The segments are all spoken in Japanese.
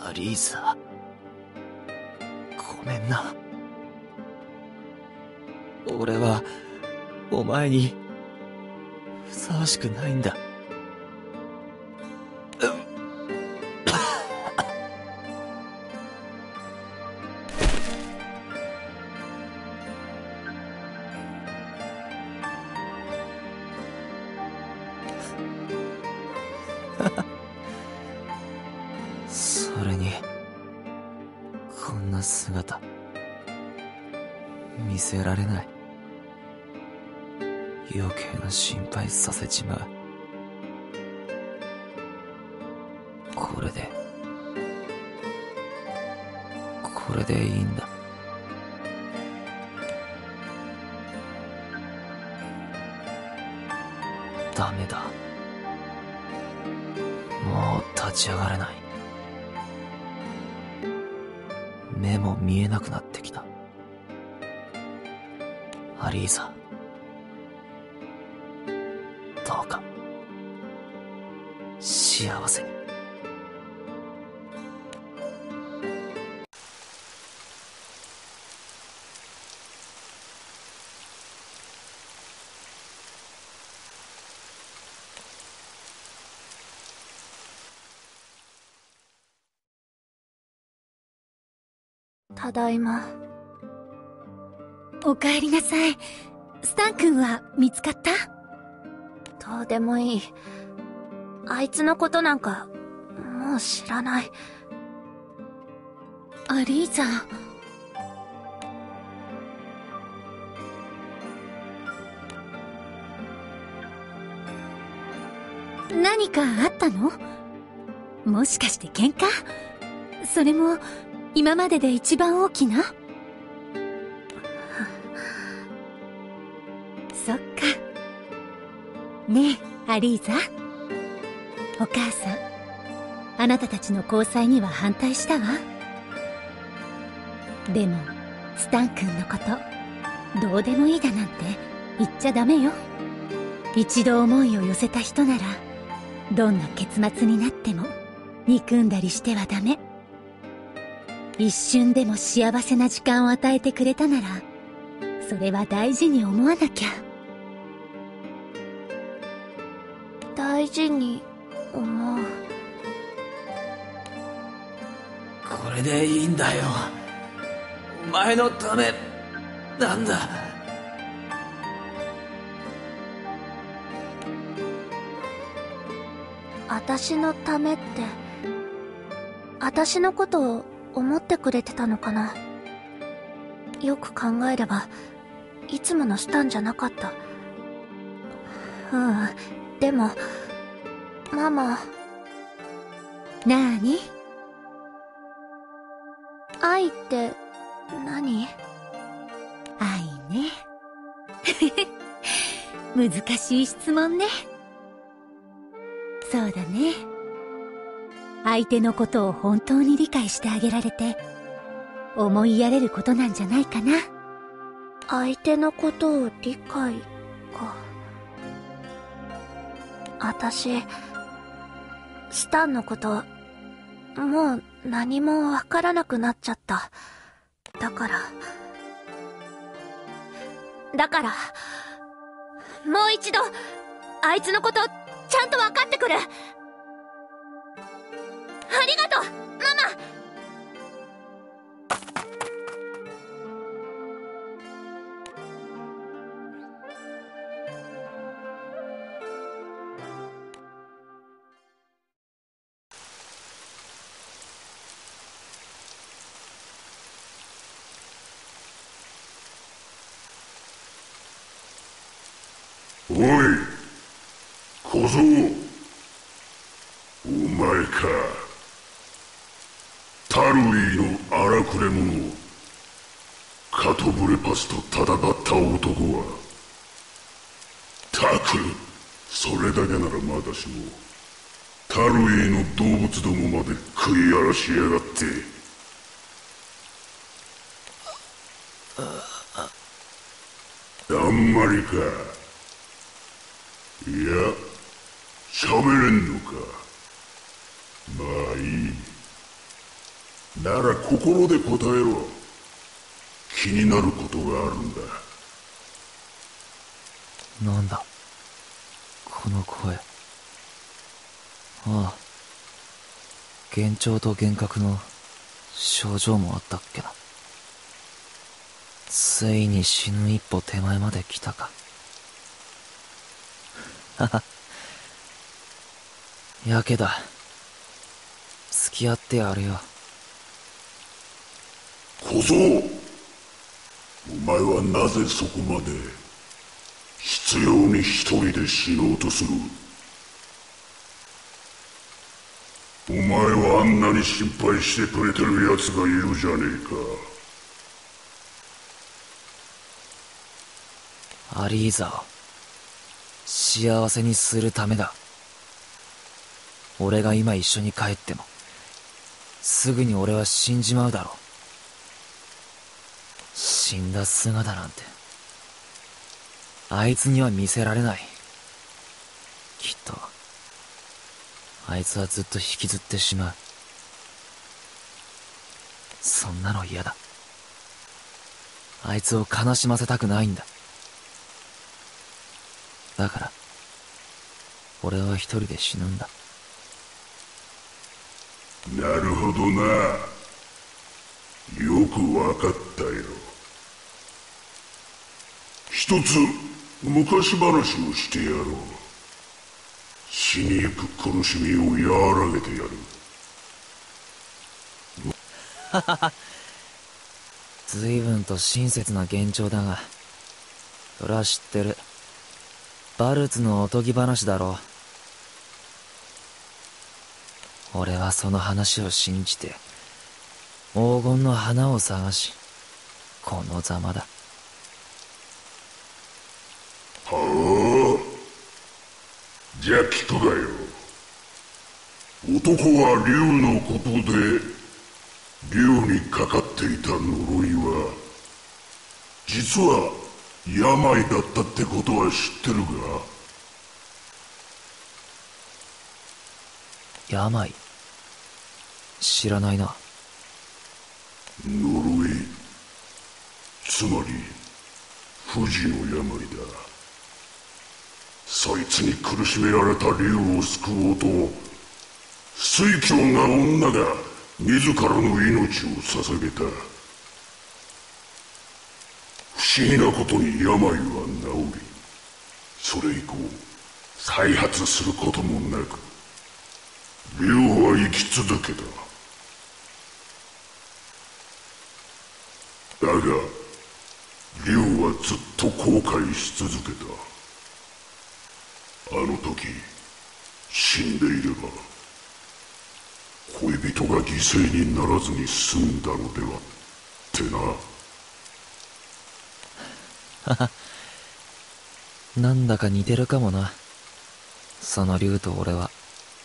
アリーザ、ごめんな。俺はお前にふさわしくないんだ。それにこんな姿見せられない。余計な心配させちまう。これでいいんだ。ダメだ、もう立ち上がれない。目も見えなくなってきた。アリーザ、どうか幸せに。 ただいま。 おかえりなさい。スタン君は見つかった？ どうでもいい。あいつのことなんかもう知らない。 アリーザ。何かあったの？もしかして喧嘩？それも今までで一番大きな？そっか。ねえアリーザ、お母さんあなたたちの交際には反対したわ。でもスタン君のことどうでもいいだなんて言っちゃダメよ。一度思いを寄せた人ならどんな結末になっても憎んだりしてはダメ。一瞬でも幸せな時間を与えてくれたならそれは大事に思わなきゃ。 大事に思う。 これでいいんだよ。お前のためなんだ。 私のためって私のことを思ってくれてたのかな。よく考えればいつものスタンじゃなかった。でもママ。 なーに？ 愛って何？ 愛ね。難しい質問ね。そうだね。相手のことを本当に理解してあげられて思いやれることなんじゃないかな。 相手のことを理解か。私スタンのこともう何もわからなくなっちゃった。だからもう一度あいつのことちゃんと分かってくる。ありがとうママ。 おい小僧、お前か。タルイの荒くれ者、カトブレパスと戦った男は。たくそれだけならまだしもタルイの動物どもまで食い荒らしやがって。あんまりか。いや喋れんのか。まあいい。 なら心で答えろ。気になることがあるんだ。 なんだこの声。ああ、幻聴と幻覚の症状もあったっけな。ついに死ぬ一歩手前まで来たか。ははやけだ。付き合ってやるよ。 小僧、お前はなぜそこまで執拗に一人で死のうとする。お前はあんなに心配してくれてる奴がいるじゃねえか。 アリーザを幸せにするためだ。俺が今一緒に帰ってもすぐに俺は死んじまうだろう。死んだ姿なんてあいつには見せられない。きっとあいつはずっと引きずってしまう。そんなの嫌だ。あいつを悲しませたくないんだ。だから俺は一人で死ぬんだ。 なるほどな。よくわかったよ。一つ昔話をしてやろう。死にゆく苦しみを和らげてやる。 随分と親切な幻聴だが、それは知ってる。バルツのおとぎ話だろう。俺はその話を信じて黄金の花を探し、このざまだ。 はあ、じゃあ聞くがよ。男は竜のことで竜にかかっていた呪いは実は病だったってことは知ってるか。 病？知らないな。 呪い、つまり不治の病だ。そいつに苦しめられた竜を救おうと酔狂な女が自らの命を捧げた。不思議なことに病は治り、それ以降再発することもなく竜は生き続けた。だが竜はずっと後悔し続けた。あの時死んでいれば恋人が犠牲にならずに済んだのではってな。 なんだか似てるかもな、その竜と俺は。 あ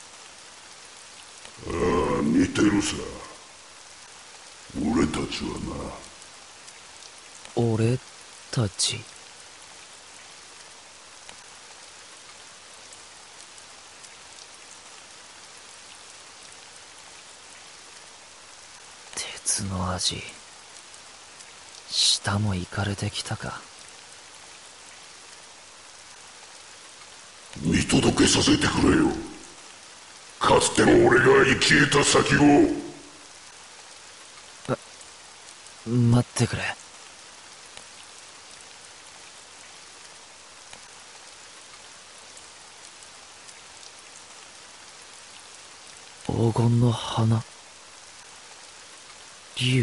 あ、似てるさ。俺たちはな。 俺たち？鉄の味、舌もいかれてきたか。 見届けさせてくれよ。かつての俺が生き得た先を。 待ってくれ。黄金の花、竜。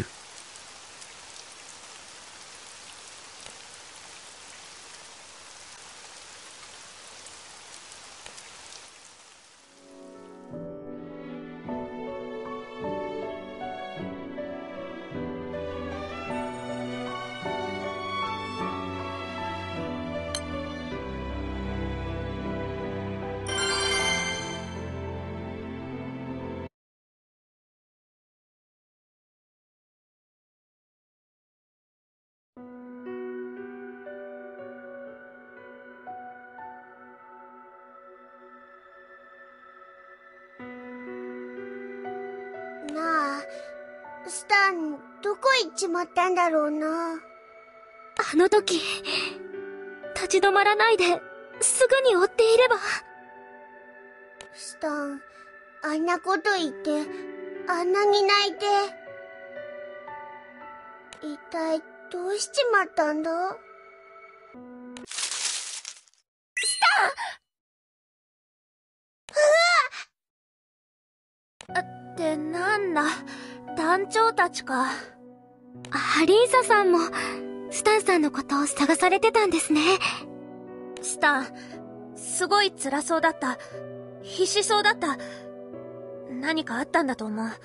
スタン、どこ行っちまったんだろうな。 あの時、立ち止まらないで、すぐに追っていれば。 スタン、あんなこと言って、あんなに泣いて。一体どうしちまったんだ？スタン！ってなんだ、団長たちか。 ハリーサさんも、スタンさんのことを探されてたんですね。 スタン、すごい辛そうだった。必死そうだった。何かあったんだと思う。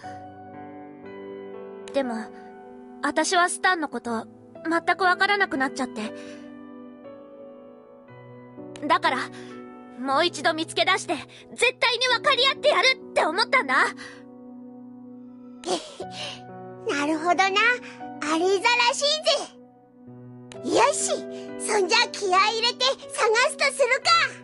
でも、私はスタンのこと、全くわからなくなっちゃって。だから、もう一度見つけ出して、絶対に分かり合ってやるって思ったんだ。なるほどな。アリーザらしいぜ。よし、そんじゃ気合い入れて探すとするか。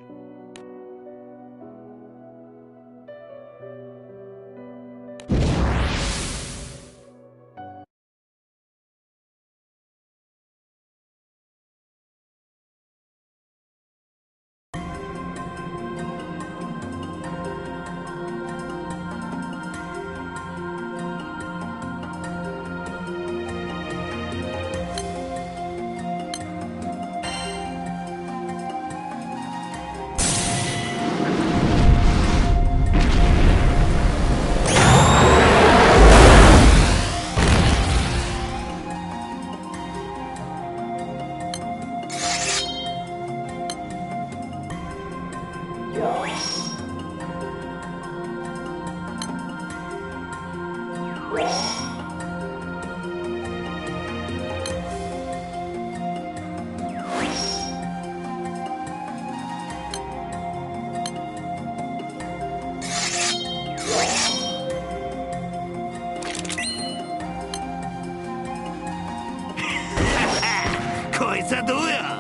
こいつはどうや。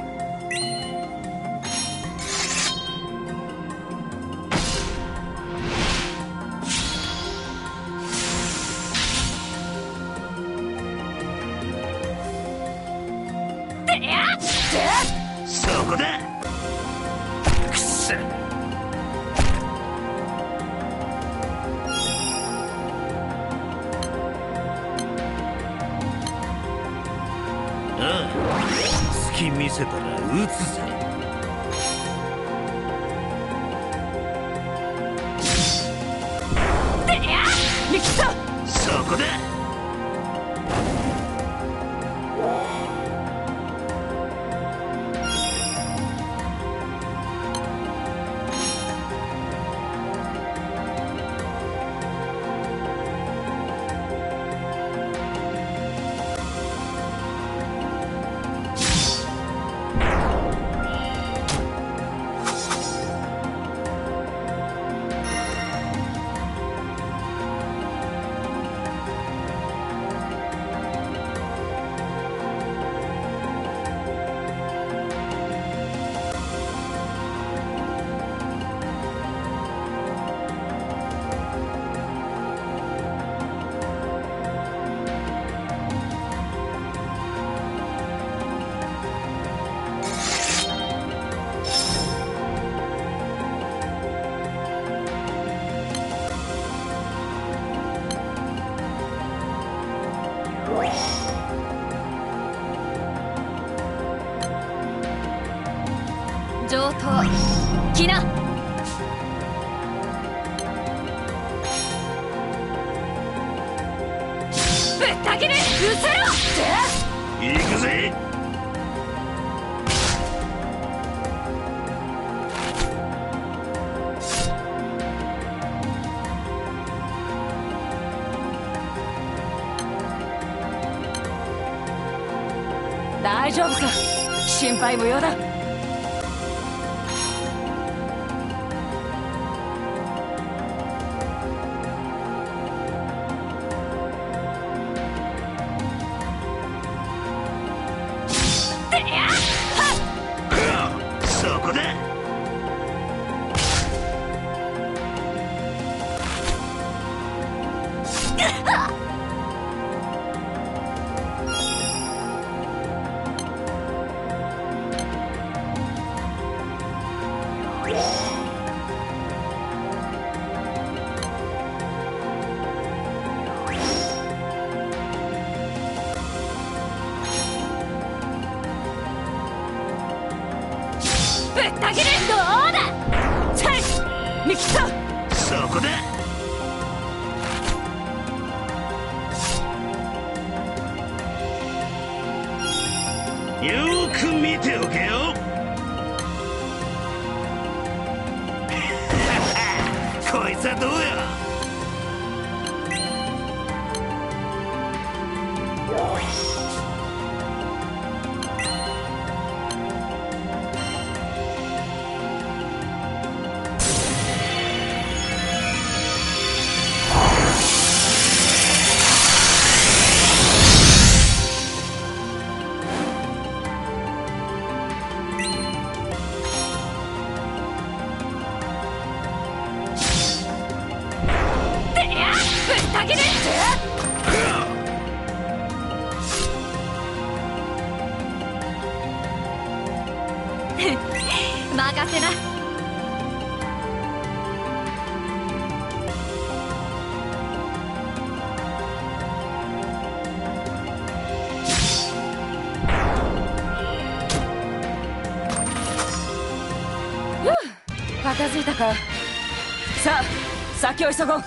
そこだ。くそ。隙見せたら撃つぜ。そこだ。 上等来な。ぶった切れ失せろ。 行くぜ。 大丈夫さ、心配無用だ。 そこだ。 り切った。 そこだ。よーく見ておけよ。こいつはどうや。 任せな。 片付いたか。さあ先を急ごう。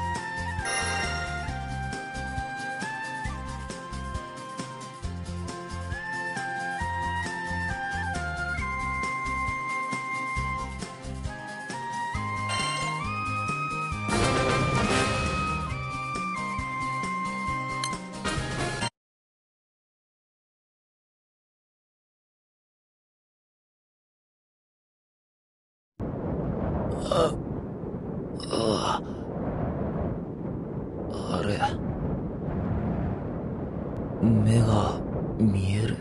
あれ、目が見える。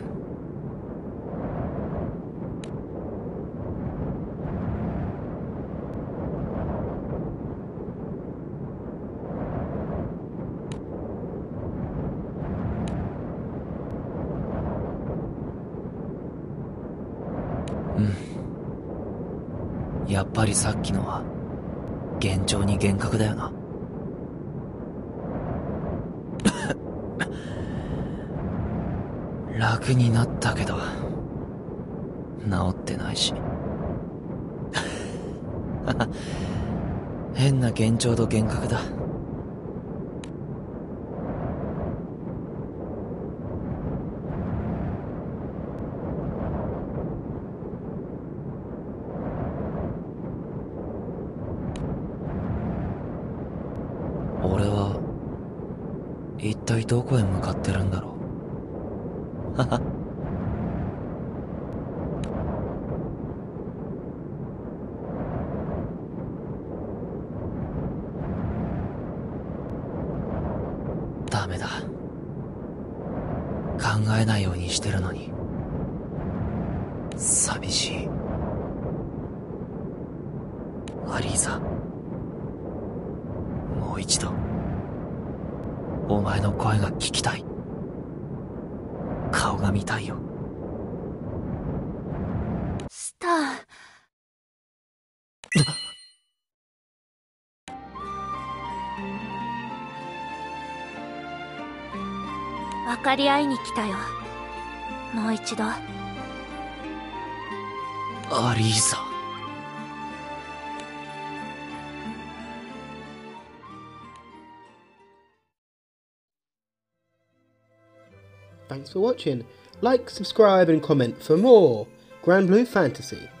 やっぱりさっきのは幻聴に幻覚だよな。楽になったけど治ってないし。変な幻聴と幻覚だ。俺は一体どこへ向かってるんだろう。ダメだ。考えないようにしてるのに寂しい。アリーザ、もう一度お前の声が聞きたい。顔が見たいよ。 スター。分かり合いに来たよ。もう一度。 アリーザ。 Thanks for watching. Like, subscribe and comment for more Granblue Fantasy.